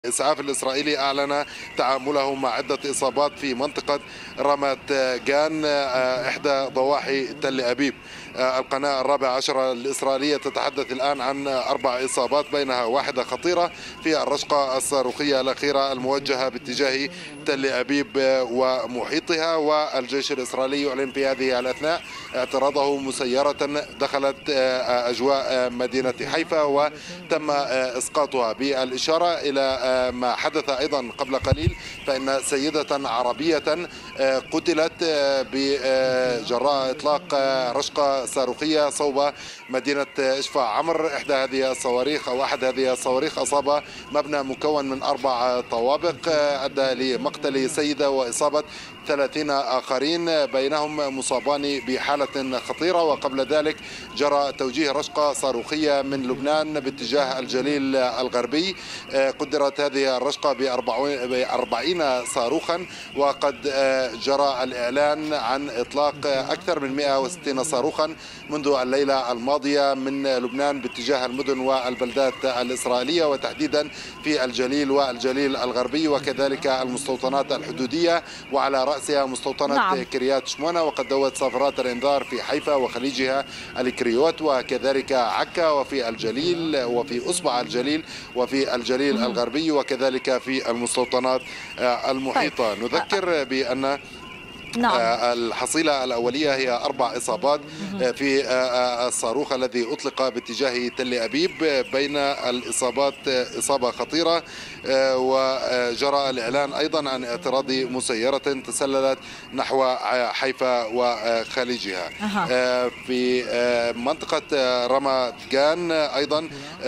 الإسعاف الإسرائيلي أعلن تعامله مع عدة إصابات في منطقة رامات جان إحدى ضواحي تل أبيب. القناة الرابعة عشرة الإسرائيلية تتحدث الآن عن 4 إصابات بينها واحدة خطيرة في الرشقة الصاروخية الأخيرة الموجهة باتجاه تل أبيب ومحيطها. والجيش الإسرائيلي يعلن في هذه الأثناء اعتراضه مسيرة دخلت أجواء مدينة حيفا وتم إسقاطها، بالإشارة إلى ما حدث أيضا قبل قليل، فإن سيدة عربية قتلت بجراء إطلاق رشقة صاروخية صوب مدينة إشفاع عمر. إحدى هذه الصواريخ أو أحد هذه الصواريخ أصاب مبنى مكون من 4 طوابق، أدى لمقتل سيدة وإصابة 30 آخرين، بينهم مصابان بحالة خطيرة. وقبل ذلك جرى توجيه رشقة صاروخية من لبنان باتجاه الجليل الغربي، قدرت هذه الرشقة ب40 صاروخا، وقد جرى الإعلان عن إطلاق أكثر من 160 صاروخا منذ الليلة الماضية من لبنان باتجاه المدن والبلدات الإسرائيلية، وتحديدا في الجليل والجليل الغربي وكذلك المستوطنات الحدودية، وعلى رأسها مستوطنة نعم. كريات شمونة. وقد دوت صافرات الإنذار في حيفا وخليجها الكريوت وكذلك عكا وفي الجليل وفي أصبع الجليل وفي الجليل الغربي وكذلك في المستوطنات المحيطة. طيب. نذكر بأن نعم. الحصيلة الأولية هي 4 إصابات في الصاروخ الذي أطلق باتجاه تل أبيب. بين الإصابات إصابة خطيرة، وجرى الإعلان أيضا عن اعتراض مسيرة تسللت نحو حيفا وخليجها. في منطقة رامات جان أيضا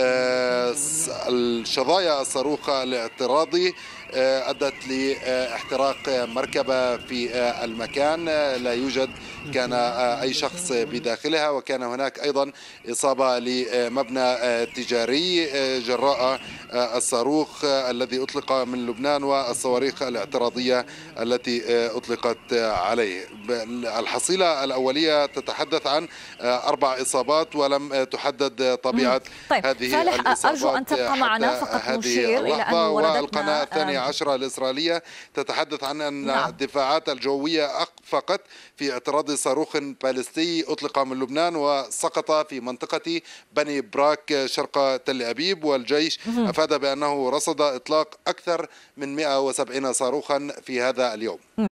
الشظايا الصاروخ الاعتراضي أدت لاحتراق مركبة في المكان، لا يوجد كان أي شخص بداخلها، وكان هناك أيضا إصابة لمبنى تجاري جراء الصاروخ الذي أطلق من لبنان والصواريخ الاعتراضية التي أطلقت عليه. الحصيلة الأولية تتحدث عن 4 إصابات، ولم تحدد طبيعة طيب هذه فالح، الإصابات أرجو أن تبقى معنا فقط هذه نشير إلى أنه اللحظة. والقناة وردتنا 12 الإسرائيلية تتحدث عن أن نعم. الدفاعات الجوية أخفقت في اعتراض صاروخ باليستي أطلق من لبنان وسقط في منطقة بني براك شرق تل أبيب، والجيش أفاد بأنه رصد إطلاق أكثر من 170 صاروخا في هذا اليوم.